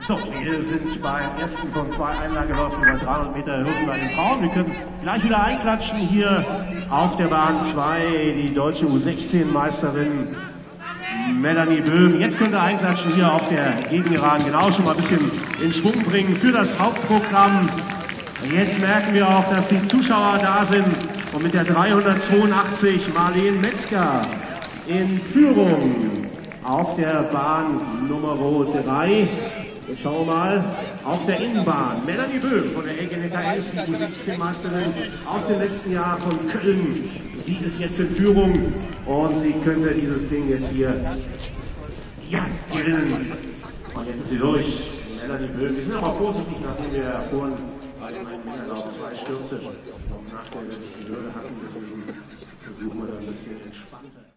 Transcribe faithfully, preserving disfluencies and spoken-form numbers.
So, wir sind beim ersten von zwei Einlageläufen über dreihundert Meter Hürden bei den Frauen. Wir können gleich wieder einklatschen hier auf der Bahn zwei, die deutsche U sechzehn Meisterin Melanie Böhm. Jetzt könnt ihr einklatschen hier auf der Gegengerade, genau schon mal ein bisschen in Schwung bringen für das Hauptprogramm. Jetzt merken wir auch, dass die Zuschauer da sind und mit der dreihundertzweiundachtzig Marlene Metzger in Führung auf der Bahn Nummer drei. Wir schauen mal auf der Innenbahn. Melanie Böhm von der L G N K S, die U sechzehn Meisterin aus dem letzten Jahr von Köln. Sie ist jetzt in Führung und sie könnte dieses Ding jetzt hier ja, gewinnen. Und jetzt ist sie durch. Melanie Böhm. Wir sind aber vorsichtig, nachdem wir vorhin bei dem Männerlauf zwei Stürze nach der letzten Hürde hatten. Deswegen versuchen wir da ein bisschen entspannter.